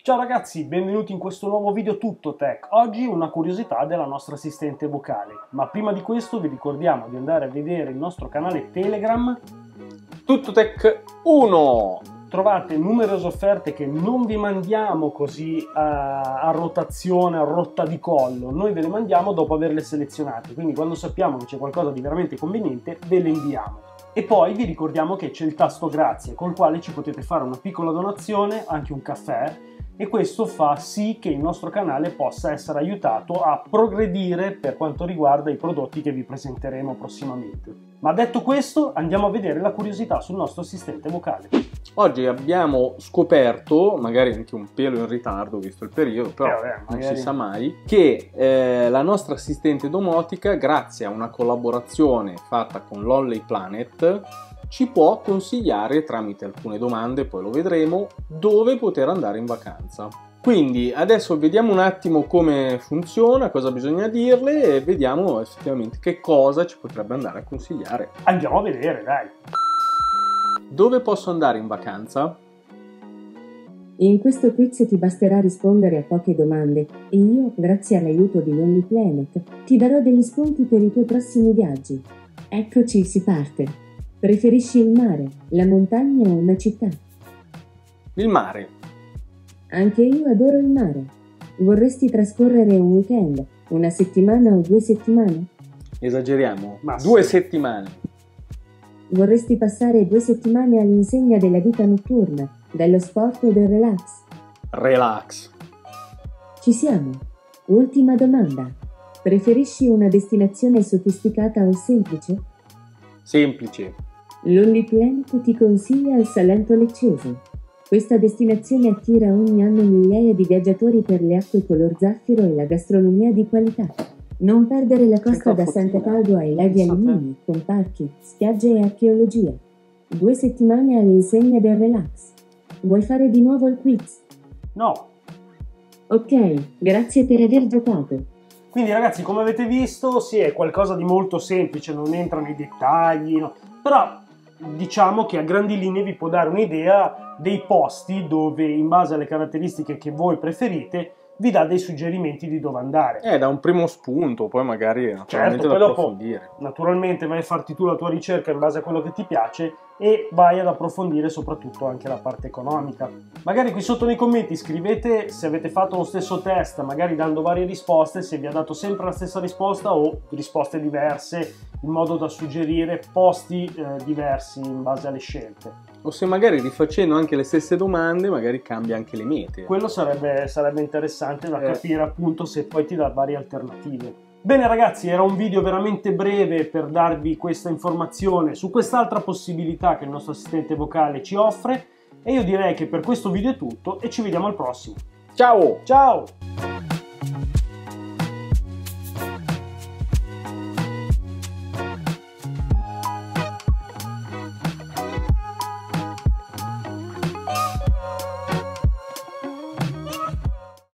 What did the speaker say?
Ciao ragazzi, benvenuti in questo nuovo video Tutto Tech. Oggi una curiosità della nostra assistente vocale, ma prima di questo vi ricordiamo di andare a vedere il nostro canale Telegram Tutto Tech 1. Trovate numerose offerte che non vi mandiamo così a rotazione, a rotta di collo, noi ve le mandiamo dopo averle selezionate, quindi quando sappiamo che c'è qualcosa di veramente conveniente ve le inviamo. E poi vi ricordiamo che c'è il tasto grazie col quale ci potete fare una piccola donazione, anche un caffè, e questo fa sì che il nostro canale possa essere aiutato a progredire per quanto riguarda i prodotti che vi presenteremo prossimamente. Ma detto questo, andiamo a vedere la curiosità sul nostro assistente vocale. Oggi abbiamo scoperto, magari anche un pelo in ritardo visto il periodo, però non si sa mai, che la nostra assistente domotica, grazie a una collaborazione fatta con Lonely Planet, ci può consigliare tramite alcune domande, poi lo vedremo, dove poter andare in vacanza. Quindi adesso vediamo un attimo come funziona, cosa bisogna dirle e vediamo effettivamente che cosa ci potrebbe andare a consigliare. Andiamo a vedere, dai! Dove posso andare in vacanza? In questo quiz ti basterà rispondere a poche domande e io, grazie all'aiuto di Lonely Planet, ti darò degli spunti per i tuoi prossimi viaggi. Eccoci, si parte! Preferisci il mare, la montagna o una città? Il mare. Anche io adoro il mare. Vorresti trascorrere un weekend, una settimana o 2 settimane? Esageriamo. Ma 2 sì. settimane. Vorresti passare 2 settimane all'insegna della vita notturna, dello sport e del relax? Relax. Ci siamo. Ultima domanda. Preferisci una destinazione sofisticata o semplice? Semplice. Lonely Planet ti consiglia il Salento Leccese. Questa destinazione attira ogni anno migliaia di viaggiatori per le acque color zaffiro e la gastronomia di qualità. Non perdere la costa da Sant'Etaldo ai laghi Alimini, con parchi, spiagge e archeologia. 2 settimane all'insegna del relax. Vuoi fare di nuovo il quiz? No! Ok, grazie per aver giocato. Quindi ragazzi, come avete visto, sì, è qualcosa di molto semplice, non entra nei dettagli, no? Però diciamo che a grandi linee vi può dare un'idea dei posti dove, in base alle caratteristiche che voi preferite, vi dà dei suggerimenti di dove andare. Da un primo spunto, poi magari naturalmente Certo, da poi approfondire. Naturalmente vai a farti tu la tua ricerca in base a quello che ti piace e vai ad approfondire soprattutto anche la parte economica. Magari qui sotto nei commenti scrivete se avete fatto lo stesso test, magari dando varie risposte, se vi ha dato sempre la stessa risposta o risposte diverse, in modo da suggerire posti diversi in base alle scelte. O se magari rifacendo anche le stesse domande, magari cambia anche le mete. Quello sarebbe interessante da capire, appunto, se poi ti dà varie alternative. Bene ragazzi, era un video veramente breve per darvi questa informazione su quest'altra possibilità che il nostro assistente vocale ci offre e io direi che per questo video è tutto e ci vediamo al prossimo. Ciao! Ciao!